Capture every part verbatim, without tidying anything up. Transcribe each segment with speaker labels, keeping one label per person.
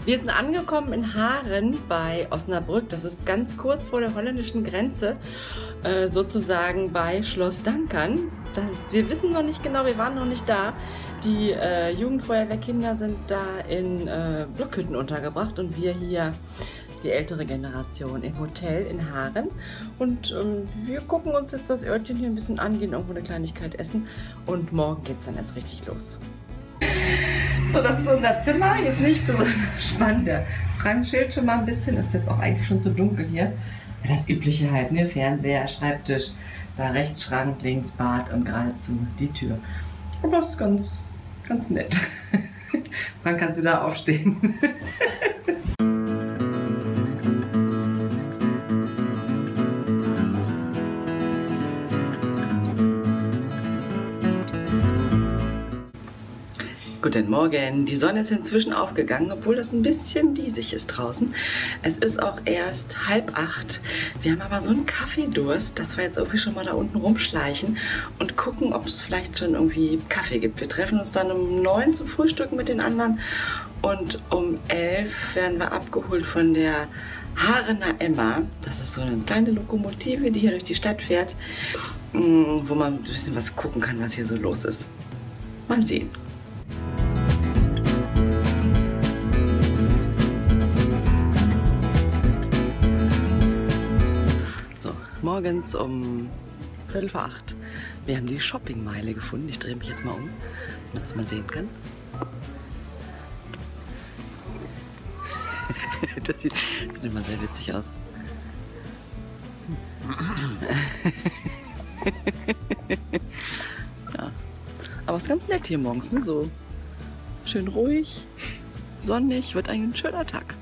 Speaker 1: Wir sind angekommen in Haren bei Osnabrück. Das ist ganz kurz vor der holländischen Grenze, äh, sozusagen bei Schloss Dankern. Das, wir wissen noch nicht genau, wir waren noch nicht da. Die äh, Jugendfeuerwehrkinder sind da in äh, Blockhütten untergebracht und wir hier, die ältere Generation, im Hotel in Haren. Und ähm, wir gucken uns jetzt das Örtchen hier ein bisschen an, gehen irgendwo eine Kleinigkeit essen und morgen geht es dann erst richtig los. So, das ist unser Zimmer, jetzt nicht besonders spannend. Der Frank chillt schon mal ein bisschen, ist jetzt auch eigentlich schon zu dunkel hier. Ja, das Übliche halt, ne? Fernseher, Schreibtisch, da rechts Schrank, links Bad und geradezu die Tür. Aber das ist ganz, ganz nett. Frank kannst wieder aufstehen. Guten Morgen, die Sonne ist inzwischen aufgegangen, obwohl das ein bisschen diesig ist draußen. Es ist auch erst halb acht. Wir haben aber so einen Kaffeedurst, dass wir jetzt irgendwie schon mal da unten rumschleichen und gucken, ob es vielleicht schon irgendwie Kaffee gibt. Wir treffen uns dann um neun zum Frühstücken mit den anderen und um elf werden wir abgeholt von der Harener Emma. Das ist so eine kleine Lokomotive, die hier durch die Stadt fährt, wo man ein bisschen was gucken kann, was hier so los ist. Mal sehen. Morgens um Viertel vor acht. Wir haben die Shoppingmeile gefunden. Ich drehe mich jetzt mal um, damit man das mal sehen kann. Das sieht, sieht immer sehr witzig aus. Ja. Aber es ist ganz nett hier morgens, ne? So schön ruhig, sonnig, wird eigentlich ein schöner Tag.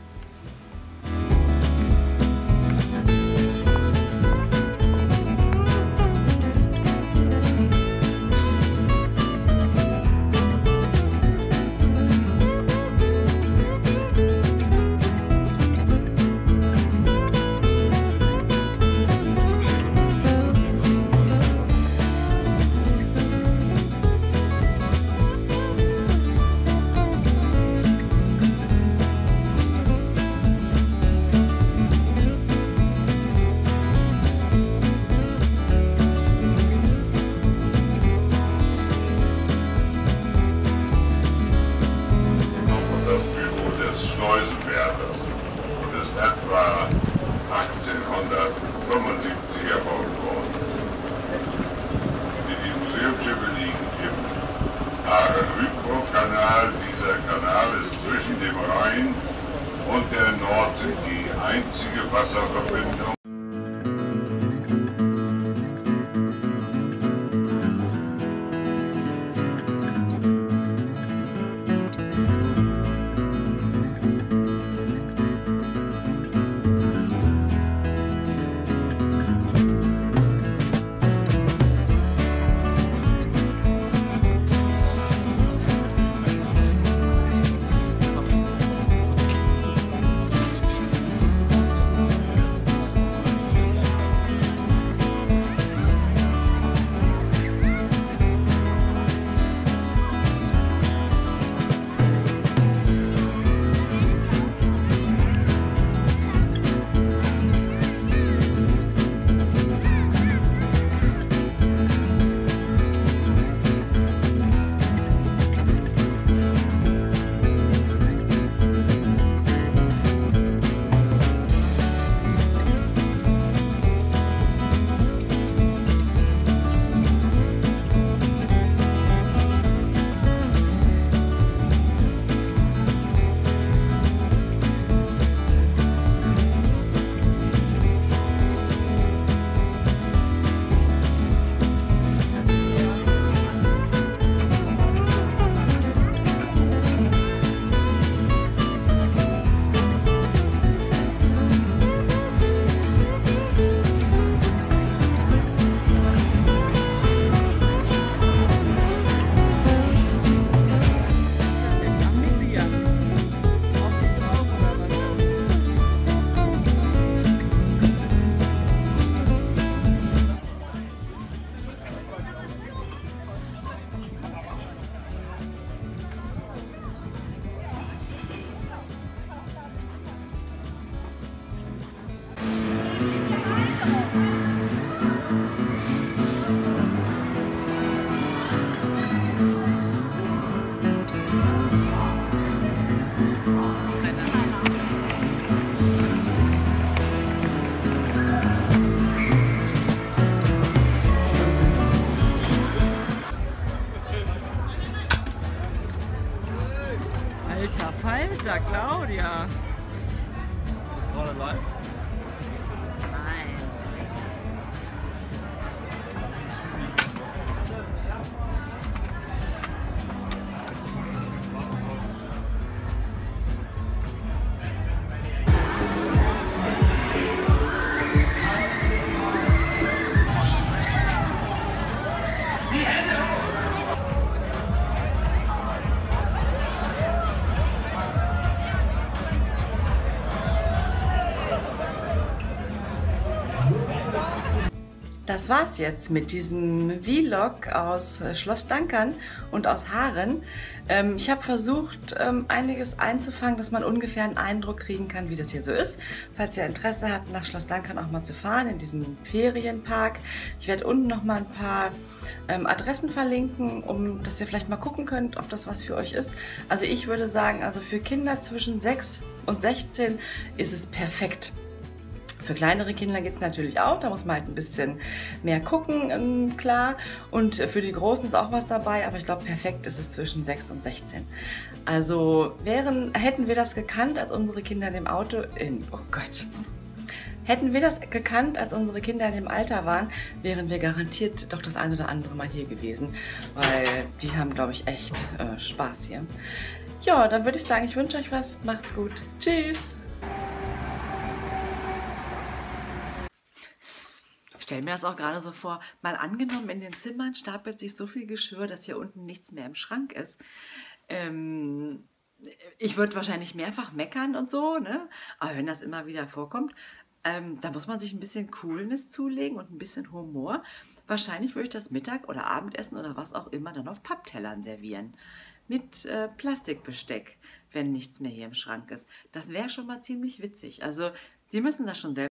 Speaker 2: achtzehnhundertfünfundsiebzig erbaut worden. Die Museumsschiffe liegen im Haren-Rüdbrook-Kanal. Dieser Kanal ist zwischen dem Rhein und der Nordsee die einzige Wasserverbindung.
Speaker 1: Das war's jetzt mit diesem Vlog aus Schloss Dankern und aus Haaren. Ähm, ich habe versucht, ähm, einiges einzufangen, dass man ungefähr einen Eindruck kriegen kann, wie das hier so ist. Falls ihr Interesse habt, nach Schloss Dankern auch mal zu fahren, in diesem Ferienpark. Ich werde unten noch mal ein paar ähm, Adressen verlinken, um dass ihr vielleicht mal gucken könnt, ob das was für euch ist. Also ich würde sagen, also für Kinder zwischen sechs und sechzehn ist es perfekt. Für kleinere Kinder geht es natürlich auch, da muss man halt ein bisschen mehr gucken, ähm, klar. Und für die Großen ist auch was dabei, aber ich glaube, perfekt ist es zwischen sechs und sechzehn. Also wären, hätten wir das gekannt, als unsere Kinder in dem Auto, in, oh Gott, hätten wir das gekannt, als unsere Kinder in dem Alter waren, wären wir garantiert doch das ein oder andere Mal hier gewesen, weil die haben, glaube ich, echt äh, Spaß hier. Ja, dann würde ich sagen, ich wünsche euch was, macht's gut, tschüss! Ich stelle mir das auch gerade so vor, mal angenommen, in den Zimmern stapelt sich so viel Geschirr, dass hier unten nichts mehr im Schrank ist. Ähm, ich würde wahrscheinlich mehrfach meckern und so, ne? Aber wenn das immer wieder vorkommt, ähm, da muss man sich ein bisschen Coolness zulegen und ein bisschen Humor. Wahrscheinlich würde ich das Mittag- oder Abendessen oder was auch immer dann auf Papptellern servieren. Mit äh, Plastikbesteck, wenn nichts mehr hier im Schrank ist. Das wäre schon mal ziemlich witzig. Also, Sie müssen das schon selbst